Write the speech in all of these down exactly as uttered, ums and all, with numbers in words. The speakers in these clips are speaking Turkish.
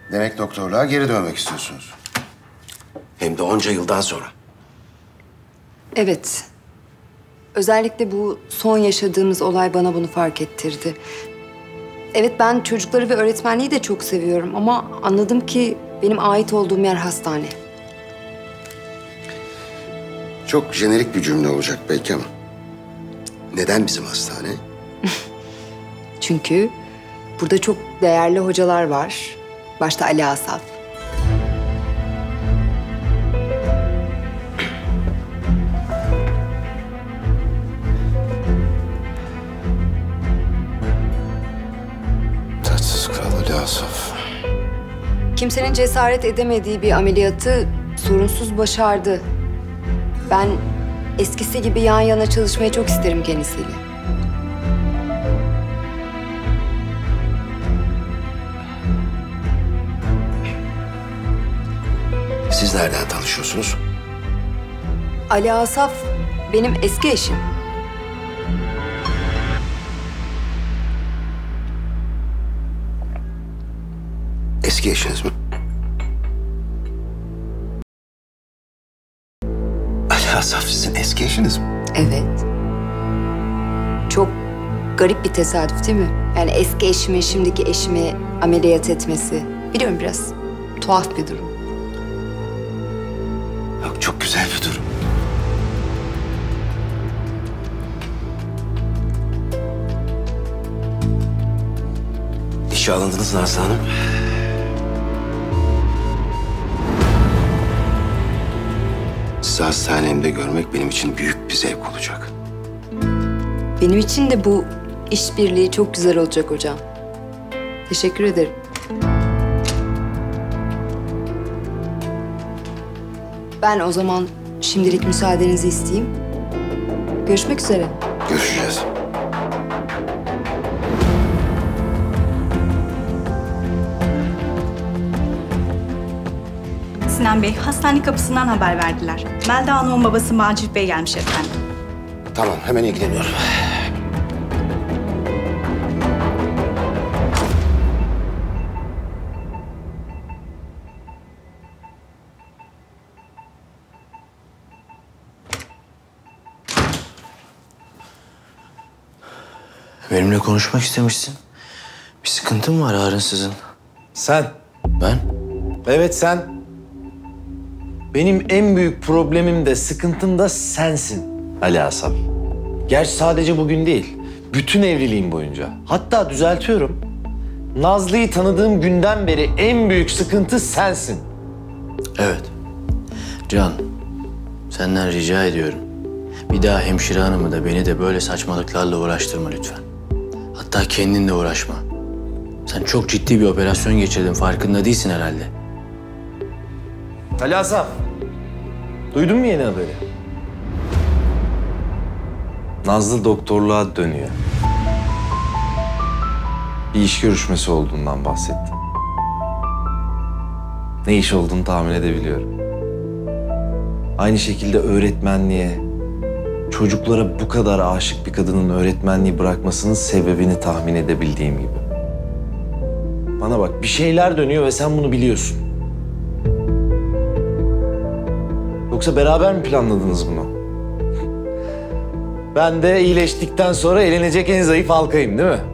Demek doktorluğa geri dönmek istiyorsunuz. Hem de onca yıldan sonra. Evet. Özellikle bu son yaşadığımız olay bana bunu fark ettirdi. Evet, ben çocukları ve öğretmenliği de çok seviyorum ama anladım ki benim ait olduğum yer hastane. Çok jenerik bir cümle olacak belki ama neden bizim hastane? Çünkü burada çok değerli hocalar var. Başta Ali Asaf. Tatsız kral Ali Asaf. Kimsenin cesaret edemediği bir ameliyatı sorunsuz başardı. Ben eskisi gibi yan yana çalışmayı çok isterim kendisiyle. Siz nereden tanışıyorsunuz? Ali Asaf benim eski eşim. Eski eşiniz mi? Ali Asaf sizin eski eşiniz mi? Evet. Çok garip bir tesadüf değil mi? Yani eski eşimi, şimdiki eşimi ameliyat etmesi. Biliyorum, biraz tuhaf bir durum. Yok, çok güzel bir durum. İşe alındınız Nazlı Hanım. Sizi hastanemde görmek benim için büyük bir zevk olacak. Benim için de bu işbirliği çok güzel olacak hocam. Teşekkür ederim. Ben o zaman şimdilik müsaadenizi isteyeyim. Görüşmek üzere. Görüşeceğiz. Sinan Bey, hastane kapısından haber verdiler. Melda Hanım'ın babası Macit Bey gelmiş efendim. Tamam, hemen ilgileniyorum. Benimle konuşmak istemişsin. Bir sıkıntın mı var ağrınsızın? Sen. Ben? Evet sen. Benim en büyük problemim de sıkıntım da sensin Ali Asaf. Gerçi sadece bugün değil, bütün evliliğim boyunca. Hatta düzeltiyorum. Nazlı'yı tanıdığım günden beri en büyük sıkıntı sensin. Evet. Can, senden rica ediyorum. Bir daha hemşire hanımı da beni de böyle saçmalıklarla uğraştırma lütfen. Hatta kendin de uğraşma. Sen çok ciddi bir operasyon geçirdin, farkında değilsin herhalde. Ali Asaf, duydun mu yeni haberi? Nazlı doktorluğa dönüyor. Bir iş görüşmesi olduğundan bahsetti. Ne iş olduğunu tahmin edebiliyorum. Aynı şekilde öğretmenliğe, çocuklara bu kadar aşık bir kadının öğretmenliği bırakmasının sebebini tahmin edebildiğim gibi. Bana bak, bir şeyler dönüyor ve sen bunu biliyorsun. Yoksa beraber mi planladınız bunu? Ben de iyileştikten sonra elenecek en zayıf halkayım, değil mi?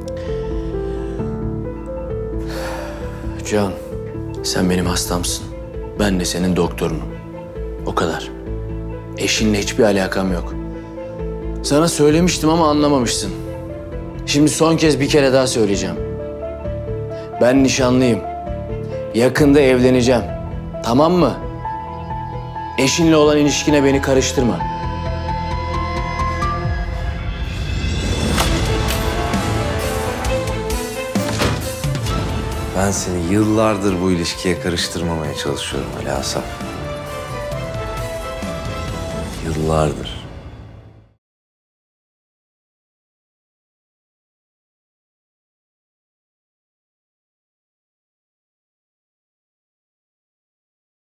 Can, sen benim hastamsın. Ben de senin doktorunum. O kadar. Eşinle hiçbir alakam yok. Sana söylemiştim ama anlamamışsın. Şimdi son kez bir kere daha söyleyeceğim. Ben nişanlıyım. Yakında evleneceğim. Tamam mı? Eşinle olan ilişkine beni karıştırma. Ben seni yıllardır bu ilişkiye karıştırmamaya çalışıyorum Ali Asaf. Yıllardır.